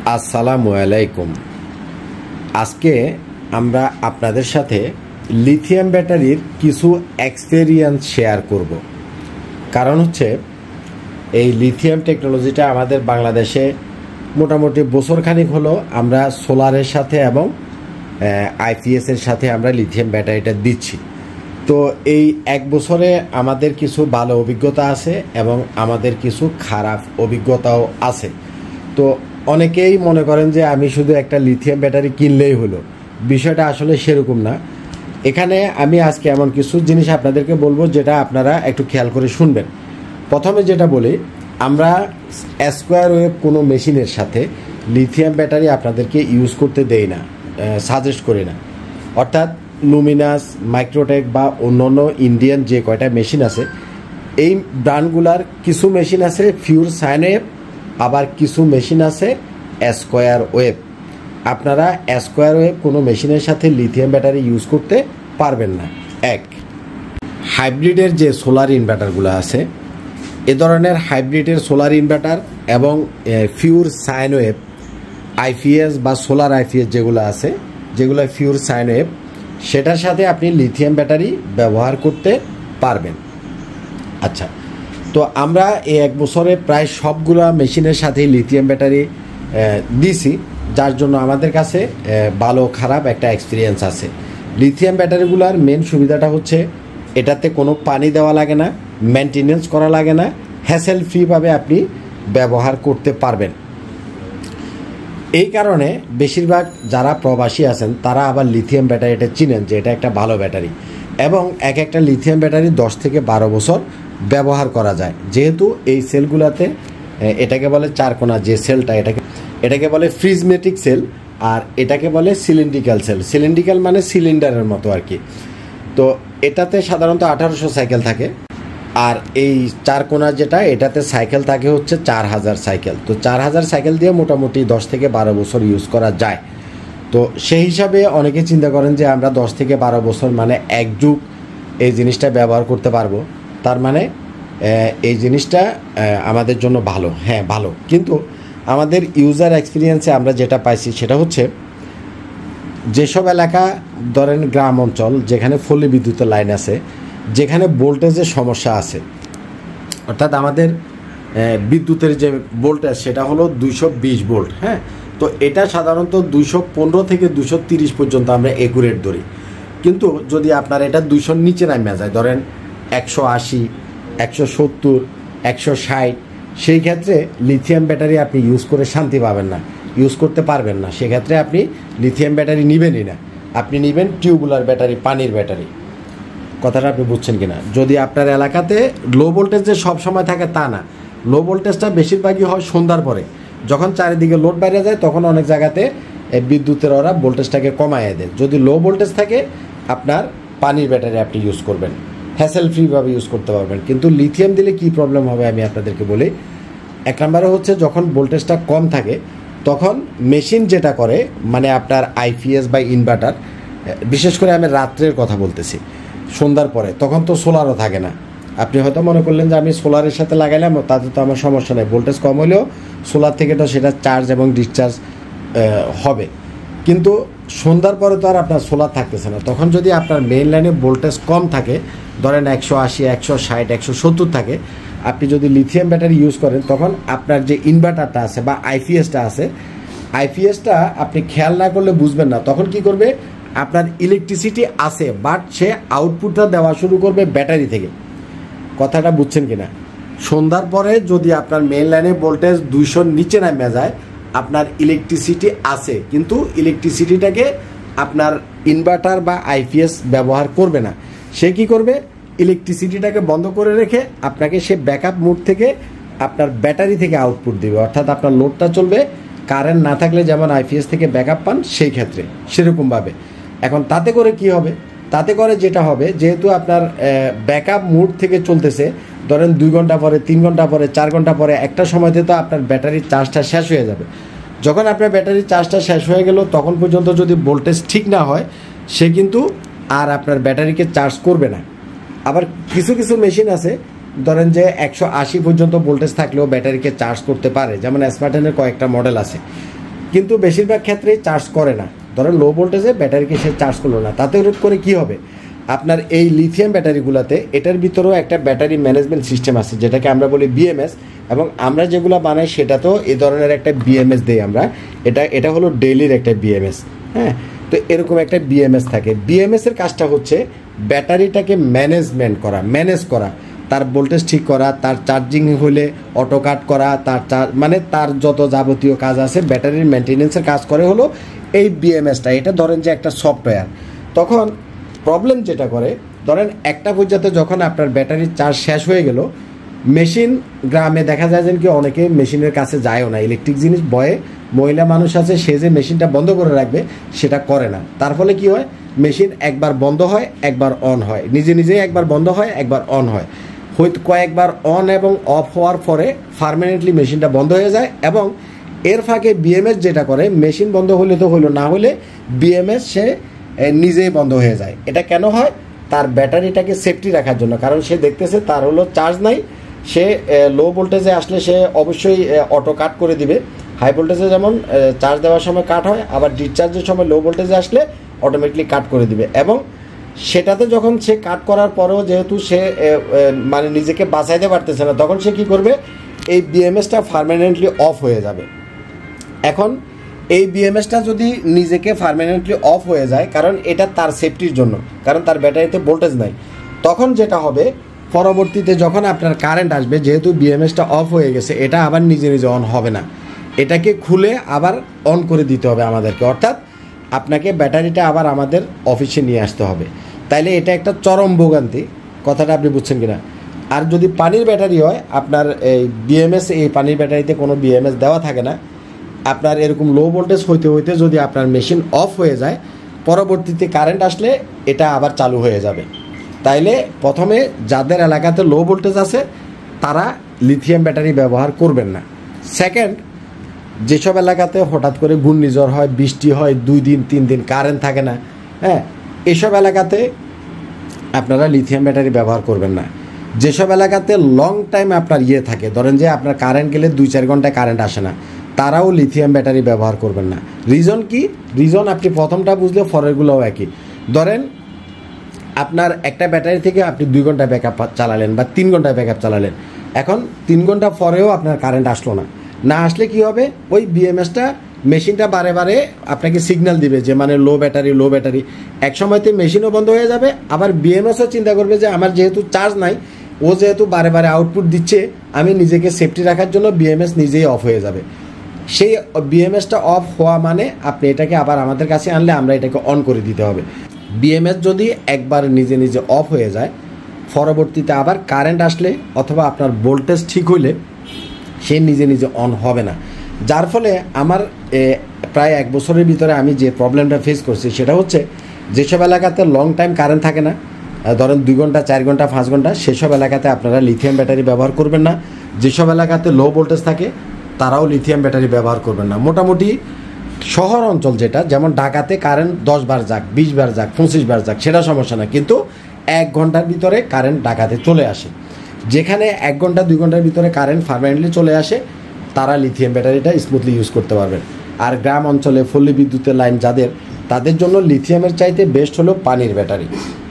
আসসালামু আলাইকুম। আজকে আমরা আপনাদের সাথে লিথিয়াম ব্যাটারির কিছু এক্সপেরিয়েন্স শেয়ার করব। কারণ হচ্ছে এই লিথিয়াম টেকনোলজিটা আমাদের বাংলাদেশে মোটামুটি বছরখানিক হলো আমরা সোলারের সাথে এবং আইপিএস এর সাথে আমরা লিথিয়াম ব্যাটারিটা দিচ্ছি। তো এই এক বছরে আমাদের কিছু ভালো অভিজ্ঞতা আছে এবং আমাদের কিছু খারাপ অভিজ্ঞতাও আছে। তো অনেকেই মনে করেন যে আমি শুধু একটা লিথিয়াম ব্যাটারি কিনলেই হলো, বিষয়টা আসলে সেরকম না। এখানে আমি আজকে এমন কিছু জিনিস আপনাদেরকে বলবো যেটা আপনারা একটু খেয়াল করে শুনবেন। প্রথমে যেটা বলি, আমরা স্কোয়ার ওয়েভ কোনো মেশিনের সাথে লিথিয়াম ব্যাটারি আপনাদেরকে ইউজ করতে দেই না, সাজেস্ট করি না। অর্থাৎ লুমিনাস, মাইক্রোটেক বা অন্যান্য ইন্ডিয়ান যে কয়টা মেশিন আছে, এই ব্র্যান্ডগুলার কিছু মেশিন আছে পিওর সাইন ওয়েভ, আবার কিছু মেশিন আছে স্কোয়ার ওয়েভ। আপনারা স্কোয়ার ওয়েভ কোনো মেশিনের সাথে লিথিয়াম ব্যাটারি ইউজ করতে পারবেন না। এক, হাইব্রিডের যে সোলার ইনভার্টারগুলো আছে, এ ধরনের হাইব্রিডের সোলার ইনভার্টার এবং পিওর সাইন ওয়েভ আইপিএস বা সোলার আইপিএস যেগুলো আছে, যেগুলো পিওর সাইন ওয়েভ, সেটার সাথে আপনি লিথিয়াম ব্যাটারি ব্যবহার করতে পারবেন। আচ্ছা, তো আমরা এই এক বছরে প্রায় সবগুলা মেশিনের সাথেই লিথিয়াম ব্যাটারি দিছি, যার জন্য আমাদের কাছে ভালো খারাপ একটা এক্সপিরিয়েন্স আছে। লিথিয়াম ব্যাটারিগুলোর মেন সুবিধাটা হচ্ছে এটাতে কোনো পানি দেওয়া লাগে না, মেনটেনেন্স করা লাগে না, হ্যাসেল ফ্রিভাবে আপনি ব্যবহার করতে পারবেন। এই কারণে বেশিরভাগ যারা প্রবাসী আছেন তারা আবার লিথিয়াম ব্যাটারিটা চিনেন যে এটা একটা ভালো ব্যাটারি, এবং এক একটা লিথিয়াম ব্যাটারি 10 থেকে 12 বছর ব্যবহার করা যায়। যেহেতু এই সেলগুলোতে এটাকে বলে চারকোনা যে সেলটা, এটাকে বলে প্রিজমেটিক সেল, আর এটাকে বলে সিলিন্ড্রিক্যাল সেল। সিলিন্ড্রিক্যাল মানে সিলিন্ডারের মতো আর কি। তো এটাতে সাধারণত 1800 সাইকেল থাকে, আর এই চারকোনা যেটা, এটাতে সাইকেল থাকে হচ্ছে 4000 সাইকেল। তো 4000 সাইকেল দিয়ে মোটামুটি 10 থেকে 12 বছর ইউজ করা যায়। তো সেই হিসাবে অনেকে চিন্তা করেন যে আমরা 10 থেকে 12 বছর মানে এক যুগ এই জিনিসটা ব্যবহার করতে পারবো, তার মানে এই জিনিসটা আমাদের জন্য ভালো। হ্যাঁ ভালো, কিন্তু আমাদের ইউজার এক্সপিরিয়েন্সে আমরা যেটা পাইছি সেটা হচ্ছে যেসব এলাকা ধরেন গ্রাম অঞ্চল যেখানে ফলি বিদ্যুতের লাইন আছে, যেখানে ভোল্টেজের সমস্যা আছে, অর্থাৎ আমাদের বিদ্যুতের যে ভোল্টেজ সেটা হলো 220 ভোল্ট। হ্যাঁ, তো এটা সাধারণত 215 থেকে 230 পর্যন্ত আমরা একুরেট ধরি। কিন্তু যদি আপনার এটা 200 নিচে নামে যায়, ধরেন 180, 170, 160, সেই ক্ষেত্রে লিথিয়াম ব্যাটারি আপনি ইউজ করে শান্তি পাবেন না, ইউজ করতে পারবেন না। সেক্ষেত্রে আপনি লিথিয়াম ব্যাটারি নেবেনই না, আপনি নেবেন টিউবুলার ব্যাটারি, পানির ব্যাটারি। কথাটা আপনি বুঝছেন কিনা? যদি আপনার এলাকাতে লো ভোল্টেজ যে সবসময় থাকে তা না, লো ভোল্টেজটা বেশিরভাগই হয় সন্ধ্যার পরে, যখন চারিদিকে লোড বাইরে যায় তখন অনেক জায়গাতে বিদ্যুতের ওরা ভোল্টেজটাকে কমায় দেয়। যদি লো ভোল্টেজ থাকে আপনার পানির ব্যাটারি আপনি ইউজ করবেন, হ্যাসেল ফ্রিভাবে ইউজ করতে পারবেন। কিন্তু লিথিয়াম দিলে কি প্রবলেম হবে আমি আপনাদেরকে বলি। এক নম্বরে হচ্ছে যখন ভোল্টেজটা কম থাকে তখন মেশিন যেটা করে, মানে আপনার আইপিএস বা ইনভার্টার, বিশেষ করে আমি রাত্রের কথা বলতেছি, সন্ধ্যার পরে, তখন তো সোলারও থাকে না। আপনি হয়তো মনে করলেন যে আমি সোলারের সাথে লাগাইলাম, তাতে তো আমার সমস্যা নেই, ভোল্টেজ কম হলেও সোলার থেকে তো সেটা চার্জ এবং ডিসচার্জ হবে। কিন্তু সন্ধ্যার পরে তো আর আপনার সোলার থাকতেছে না। তখন যদি আপনার মেইন লাইনে ভোল্টেজ কম থাকে, ধরেন 180, 160, 170 থাকে, আপনি যদি লিথিয়াম ব্যাটারি ইউজ করেন, তখন আপনার যে ইনভার্টারটা আছে বা আইপিএসটা আছে, আইপিএসটা আপনি খেয়াল না করলে বুঝবেন না। তখন কি করবে, আপনার ইলেকট্রিসিটি আছে বাট সে আউটপুটটা দেওয়া শুরু করবে ব্যাটারি থেকে। কথাটা বুঝছেন কিনা? সন্ধ্যার পরে যদি আপনার মেইন লাইনে ভোল্টেজ 200 নিচে নামে যায়, আপনার ইলেকট্রিসিটি আছে, কিন্তু ইলেকট্রিসিটিটাকে আপনার ইনভার্টার বা আইপিএস ব্যবহার করবে না। সে কি করবে, ইলেকট্রিসিটিটাকে বন্ধ করে রেখে আপনাকে সে ব্যাকআপ মোড থেকে আপনার ব্যাটারি থেকে আউটপুট দেবে। অর্থাৎ আপনার লোডটা চলবে, কারেন্ট না থাকলে যেমন আইপিএস থেকে ব্যাকআপ পান সেই ক্ষেত্রে সেরকমভাবে। এখন তাতে করে কি হবে, তাতে করে যেটা হবে, যেহেতু আপনার ব্যাকআপ মোড থেকে চলতেছে, ধরেন 2 ঘন্টা পরে, 3 ঘন্টা পরে, 4 ঘন্টা পরে, একটা সময়তে তো আপনার ব্যাটারির চার্জটা শেষ হয়ে যাবে। যখন আপনার ব্যাটারির চার্জটা শেষ হয়ে গেল, তখন পর্যন্ত যদি ভোল্টেজ ঠিক না হয়, সে কিন্তু আর আপনার ব্যাটারিকে চার্জ করবে না। আবার কিছু কিছু মেশিন আছে ধরেন যে 180 পর্যন্ত ভোল্টেজ থাকলেও ব্যাটারিকে চার্জ করতে পারে, যেমন স্মার্টনের কয়েকটা মডেল আছে। কিন্তু বেশিরভাগ ক্ষেত্রেই চার্জ করে না। ধরেন লো ভোল্টেজে ব্যাটারিকে সে চার্জ করলো না, তাতে করে কি হবে, আপনার এই লিথিয়াম ব্যাটারিগুলোতে এটার ভিতরেও একটা ব্যাটারি ম্যানেজমেন্ট সিস্টেম আছে যেটাকে আমরা বলি বিএমএস, এবং আমরা যেগুলো বানাই সেটা তো এই ধরনের একটা বিএমএস দেই আমরা। এটা হলো ডেইলির একটা বিএমএস। হ্যাঁ, তো এরকম একটা বিএমএস থাকে। বিএমএস এর কাজটা হচ্ছে ব্যাটারিটাকে ম্যানেজ করা, তার ভোল্টেজ ঠিক করা, তার চার্জিং হলে অটো কাট করা, মানে তার যত যাবতীয় কাজ আছে ব্যাটারির মেনটেনেন্সের কাজ করে হলো এই বিএমএসটা। এটা ধরেন যে একটা সফটওয়্যার। তখন প্রবলেম যেটা করে, ধরেন একটা পর্যায়ে যখন আপনার ব্যাটারির চার্জ শেষ হয়ে গেল, মেশিন গ্রামে দেখা যায় যে কি অনেকে মেশিনের কাছে যায়ও না, ইলেকট্রিক জিনিস ভয়ে মহিলা মানুষ আছে, সে যে মেশিনটা বন্ধ করে রাখবে সেটা করে না। তার ফলে কি হয়, মেশিন একবার বন্ধ হয় একবার অন হয়, নিজেই একবার বন্ধ হয় একবার অন হয়, হয়তো কয়েকবার অন এবং অফ হওয়ার পরে পার্মানেন্টলি মেশিনটা বন্ধ হয়ে যায়। এবং এর ফাঁকে বিএমএস যেটা করে, মেশিন বন্ধ হলে তো হলো, না হলে বিএমএস সে নিজেই বন্ধ হয়ে যায়। এটা কেন হয়, তার ব্যাটারিটাকে সেফটি রাখার জন্য। কারণ সে দেখতেছে তার হলো চার্জ নাই, সে লো ভোল্টেজে আসলে সে অবশ্যই অটো কাট করে দিবে। হাই ভোল্টেজে যেমন চার্জ দেওয়ার সময় কাট হয়, আবার ডিসচার্জের সময় লো ভোল্টেজে আসলে অটোমেটিকলি কাট করে দিবে। এবং সেটাতে যখন সে কাট করার পরেও যেহেতু সে মানে নিজেকে বাঁচাইতে পারতেছে না, তখন সে কি করবে, এই বিএমএসটা পার্মানেন্টলি অফ হয়ে যাবে। এখন এই বিএমএসটা যদি নিজেকে পার্মানেন্টলি অফ হয়ে যায়, কারণ এটা তার সেফটির জন্য, কারণ তার ব্যাটারিতে ভোল্টেজ নাই, তখন যেটা হবে পরবর্তীতে যখন আপনার কারেন্ট আসবে, যেহেতু বিএমএসটা অফ হয়ে গেছে, এটা আবার নিজে অন হবে না, এটাকে খুলে আবার অন করে দিতে হবে আমাদেরকে। অর্থাৎ আপনাকে ব্যাটারিটা আবার আমাদের অফিসে নিয়ে আসতে হবে। তাইলে এটা একটা চরম ভোগান্তি, কথাটা আপনি বুঝছেন কিনা। আর যদি পানির ব্যাটারি হয়, আপনার এই বিএমএস, এই পানির ব্যাটারিতে কোনো বিএমএস দেওয়া থাকে না, আপনার এরকম লো ভোল্টেজ হইতে হইতে যদি আপনার মেশিন অফ হয়ে যায়, পরবর্তীতে কারেন্ট আসলে এটা আবার চালু হয়ে যাবে। তাইলে প্রথমে যাদের এলাকাতে লো ভোল্টেজ আছে তারা লিথিয়াম ব্যাটারি ব্যবহার করবেন না। সেকেন্ড, যেসব এলাকাতে হঠাৎ করে ঘূর্ণিঝড় হয়, বৃষ্টি হয়, 2 দিন 3 দিন কারেন্ট থাকে না, হ্যাঁ, এসব এলাকাতে আপনারা লিথিয়াম ব্যাটারি ব্যবহার করবেন না। যেসব এলাকাতে লং টাইম আপনার থাকে, ধরেন যে আপনার কারেন্ট গেলে 2-4 ঘন্টায় কারেন্ট আসে না, তারাও লিথিয়াম ব্যাটারি ব্যবহার করবেন না। রিজন কি, রিজন আপনি প্রথমটা বুঝলে পরেরগুলোও একই। ধরেন আপনার একটা ব্যাটারি থেকে আপনি 2 ঘন্টা ব্যাকআপ চালালেন বা 3 ঘন্টা ব্যাকআপ চালালেন, এখন 3 ঘন্টা পরেও আপনার কারেন্ট আসলো না আসলে কি হবে, ওই বিএমএসটা মেশিনটা বারে বারে আপনাকে সিগন্যাল দিবে যে মানে লো ব্যাটারি। এক সময়তে মেশিনও বন্ধ হয়ে যাবে, আবার বিএমএসও চিন্তা করবে যে আমার যেহেতু চার্জ নাই, ও যেহেতু বারে বারে আউটপুট দিচ্ছে, আমি নিজেকে সেফটি রাখার জন্য বিএমএস নিজেই অফ হয়ে যাবে। সেই বিএমএসটা অফ হওয়া মানে আপনি এটাকে আবার আমাদের কাছে আনলে আমরা এটাকে অন করে দিতে হবে। বিএমএস যদি একবার নিজে অফ হয়ে যায়, পরবর্তীতে আবার কারেন্ট আসলে অথবা আপনার ভোল্টেজ ঠিক হইলে সে নিজে অন হবে না। যার ফলে আমার প্রায় 1 বছরের ভিতরে আমি যে প্রবলেমটা ফেস করছি সেটা হচ্ছে, যেসব এলাকাতে লং টাইম কারেন্ট থাকে না, ধরেন 2 ঘন্টা 4 ঘন্টা 5 ঘন্টা, সেসব এলাকাতে আপনারা লিথিয়াম ব্যাটারি ব্যবহার করবেন না। যেসব এলাকাতে লো ভোল্টেজ থাকে তারাও লিথিয়াম ব্যাটারি ব্যবহার করবেন না। মোটামুটি শহর অঞ্চল যেটা, যেমন ঢাকাতে কারেন্ট 10 বার যাক, 20 বার যাক, 25 বার যাক, সেটা সমস্যা না, কিন্তু 1 ঘন্টার ভিতরে কারেন্ট ঢাকাতে চলে আসে। যেখানে 1 ঘন্টা 2 ঘন্টার ভিতরে কারেন্ট পার্মানেন্টলি চলে আসে, তারা লিথিয়াম ব্যাটারিটা স্মুথলি ইউজ করতে পারবেন। আর গ্রাম অঞ্চলে পল্লী বিদ্যুতের লাইন তাদের জন্য লিথিয়ামের চাইতে বেস্ট হলো পানির ব্যাটারি।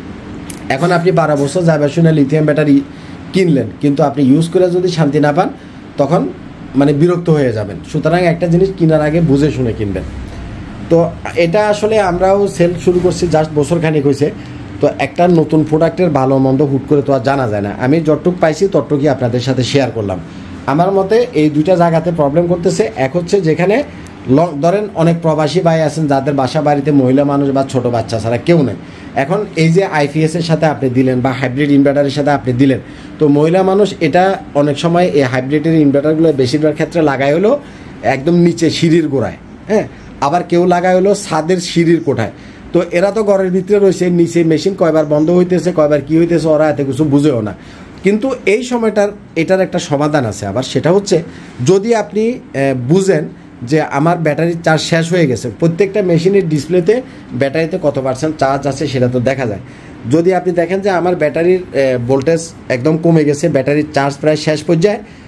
এখন আপনি 12 বছর যাবে শুনে লিথিয়াম ব্যাটারি কিনলেন, কিন্তু আপনি ইউজ করে যদি শান্তি না পান, তখন মানে বিরক্ত হয়ে যাবেন। সুতরাং একটা জিনিস কেনার আগে বুঝে শুনে কিনবেন। তো এটা আসলে আমরাও সেল শুরু করছি জাস্ট বছরখানেক হয়েছে। তো একটা নতুন প্রোডাক্টের ভালো মন্দ হুট করে তো আর জানা যায় না। আমি যতটুকু পাইছি ততটুকুই আপনাদের সাথে শেয়ার করলাম। আমার মতে এই 2টা জায়গাতে প্রবলেম করতেছে। এক হচ্ছে যেখানে ধরেন অনেক প্রবাসী ভাই আছেন যাদের বাসা বাড়িতে মহিলা মানুষ বা ছোট বাচ্চা ছাড়া কেউ নেই। এখন এই যে আইপিএস এর সাথে আপনি দিলেন বা হাইব্রিড ইনভার্টারের সাথে আপনি দিলেন, তো মহিলা মানুষ এটা অনেক সময় এই হাইব্রিডের ইনভার্টারগুলো বেশিরভাগ ক্ষেত্রে লাগায় হলো একদম নিচে সিঁড়ির গোড়ায়, হ্যাঁ, আবার কেউ লাগায় হলো ছাদের সিঁড়ির কোঠায়। তো এরা তো ঘরের ভিতরে রয়েছে, নিচে মেশিন কয়বার বন্ধ হইতেছে, কয়বার কি হইতেছে ওরা এত কিছু বুঝেও না। কিন্তু এই সময়টার এটার একটা সমাধান আছে আবার, সেটা হচ্ছে যদি আপনি বুঝেন যে আমার ব্যাটারির চার্জ শেষ হয়ে গেছে, প্রত্যেকটা মেশিনের ডিসপ্লেতে ব্যাটারিতে কত % চার্জ আছে সেটা তো দেখা যায়। যদি আপনি দেখেন যে আমার ব্যাটারির ভোল্টেজ একদম কমে গেছে, ব্যাটারির চার্জ প্রায় শেষ পর্যায়ে,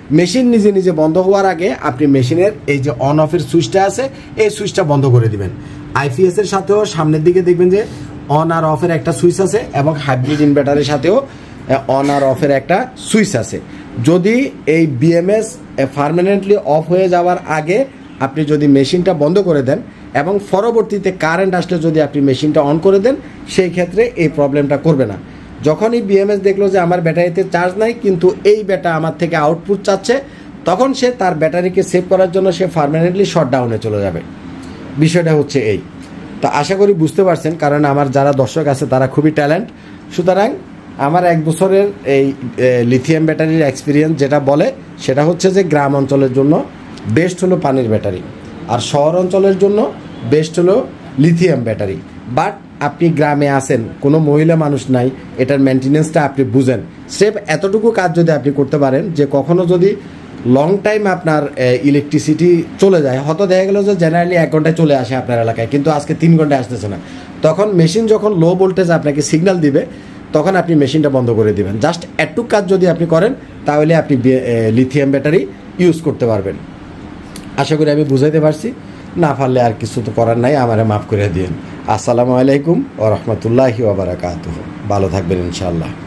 মেশিন নিজে নিজে বন্ধ হওয়ার আগে আপনি মেশিনের এই যে অন অফের সুইচটা আছে এই সুইচটা বন্ধ করে দিবেন। আইপিএস এর সাথেও সামনের দিকে দেখবেন যে অন আর অফের একটা সুইচ আছে এবং হাইব্রিড ইনভার্টারের সাথেও অন আর অফের একটা সুইচ আছে। যদি এই বিএমএস পার্মানেন্টলি অফ হয়ে যাওয়ার আগে আপনি যদি মেশিনটা বন্ধ করে দেন এবং পরবর্তীতে কারেন্ট আসলে যদি আপনি মেশিনটা অন করে দেন, সেই ক্ষেত্রে এই প্রবলেমটা করবে না। যখনই বিএমএস দেখলো যে আমার ব্যাটারিতে চার্জ নাই কিন্তু এই ব্যাটা আমার থেকে আউটপুট চাচ্ছে, তখন সে তার ব্যাটারিকে সেভ করার জন্য সে পার্মানেন্টলি শটডাউনে চলে যাবে। বিষয়টা হচ্ছে এই। তো আশা করি বুঝতে পারছেন, কারণ আমার যারা দর্শক আছে তারা খুবই ট্যালেন্ট। সুতরাং আমার 1 বছরের এই লিথিয়াম ব্যাটারির এক্সপিরিয়েন্স যেটা বলে সেটা হচ্ছে যে গ্রাম অঞ্চলের জন্য বেস্ট হলো পানির ব্যাটারি, আর শহর অঞ্চলের জন্য বেস্ট হলো লিথিয়াম ব্যাটারি। বাট আপনি গ্রামে আছেন, কোনো মহিলা মানুষ নাই, এটার মেনটেনেন্সটা আপনি বুঝেন। স্রেফ এতটুকু কাজ যদি আপনি করতে পারেন যে কখনো যদি লং টাইম আপনার ইলেকট্রিসিটি চলে যায়, হয়তো দেখা গেল যে জেনারেলি 1 ঘন্টায় চলে আসে আপনার এলাকায়, কিন্তু আজকে 3 ঘন্টায় আসতেছে না, তখন মেশিন যখন লো ভোল্টেজ আপনাকে সিগন্যাল দিবে তখন আপনি মেশিনটা বন্ধ করে দিবেন। জাস্ট একটু কাজ যদি আপনি করেন তাহলে আপনি লিথিয়াম ব্যাটারি ইউজ করতে পারবেন। আশা করি আমি বুঝাইতে পারছি। না পারলে আর কিছু তো করার নাই, আমারে মাফ করে দিন। আসসালামু আলাইকুম ওয়া রাহমাতুল্লাহি ওয়া বারাকাতুহু। ভালো থাকবেন ইনশাআল্লাহ।